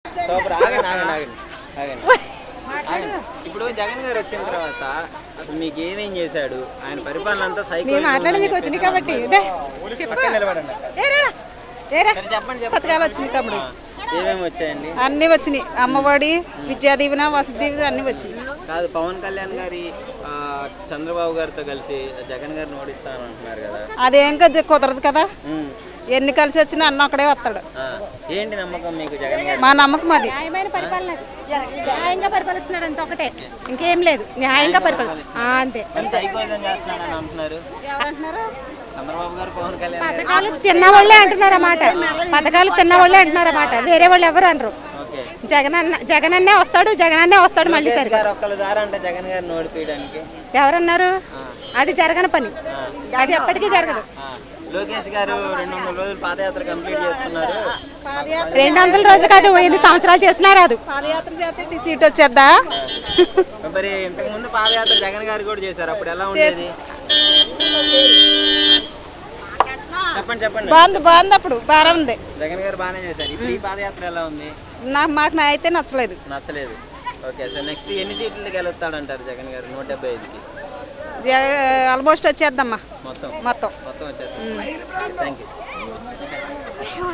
Super. ఆగండి ఆగండి ఆగండి ఆగండి ఆగండి. ఇప్పుడు జగన్ గారు వచ్చిన తర్వాత అసలు మీకు ఏమేం చేశాడు, ఆయన పరిపాలన అంతా సైకో మాట్లాడి మీకు వచ్చినాయి కాబట్టి నిలబడండి. చెప్పండి పథకాలు వచ్చినాయి తమ్ముడు. ఏమేమి వచ్చాయండి? అన్ని వచ్చినాయి. అమ్మఒడి, విద్యా దీవెన, వసతి దీవెన అన్ని వచ్చినాయి. కాదు, పవన్ కళ్యాణ్ గారి చంద్రబాబు గారితో కలిసి జగన్ గారిని ఓడిస్తానంటున్నారు కదా, అదేం కుదరదు కదా. ఎన్ని కలిసి వచ్చినా అన్న అక్కడే వస్తాడు. ఏంటి నమ్మకం మీకు జగన్ గారు? మా నమ్మకం అది. న్యాయమైన పరిపాలన, న్యాయంగా పరిపాలిస్తున్నాడు అంత ఒకటే, ఇంకేం లేదు. న్యాయంగా పరిపాలిస్తున్నా అంతే. సైకోయిజం చేస్తున్నాడని అంటున్నారు చంద్రబాబు గారు, పవన్ కళ్యాణ్. పథకాలు తిన్నవాళ్ళే అంటున్నారు అన్నమాట, పథకాలు తిన్నవాళ్ళే అంటున్నారు అన్నమాట, వేరే వాళ్ళు ఎవరు అనరు. జగనన్నే వస్తాడు, జగనన్నే వస్తాడు మళ్ళీ. సరే ఒక్కళ్ళ ద్వారా అంటే జగన్ గారిని ఓడిపోయడానికి ఎవరన్నారు? అది జరగని పని, అది ఎప్పటికీ జరగదు. లోకేష్ గారు 200 రోజులు పాదయాత్ర కంప్లీట్ చేసుకున్నారు. 200 రోజులు కాదు, ఎన్ని సంవత్సరాలు చేసినా రాదు. పాదయాత్ర చేస్తే సీట్ వచ్చేద్దా? మరి ఇంతకు ముందు పాదయాత్ర జగన్ గారు కూడా చేశారు, అప్పుడు ఎలా ఉండేది? చెప్పండి చెప్పండి. బాగుంది, అప్పుడు బాగా ఉంది. జగన్ గారు బాగానే చేశారు. ఇప్పుడు ఈ పాదయాత్ర ఎలా ఉంది? మాకు అయితే నచ్చలేదు. ఓకే సార్, నెక్స్ట్ ఎన్ని సీట్లకి గెలుస్తాడంటారు జగన్ గారు? 175కి ఆల్మోస్ట్ వచ్చేద్దమ్మా. మొత్తం మొత్తం వచ్చేస్తాం. Thank you.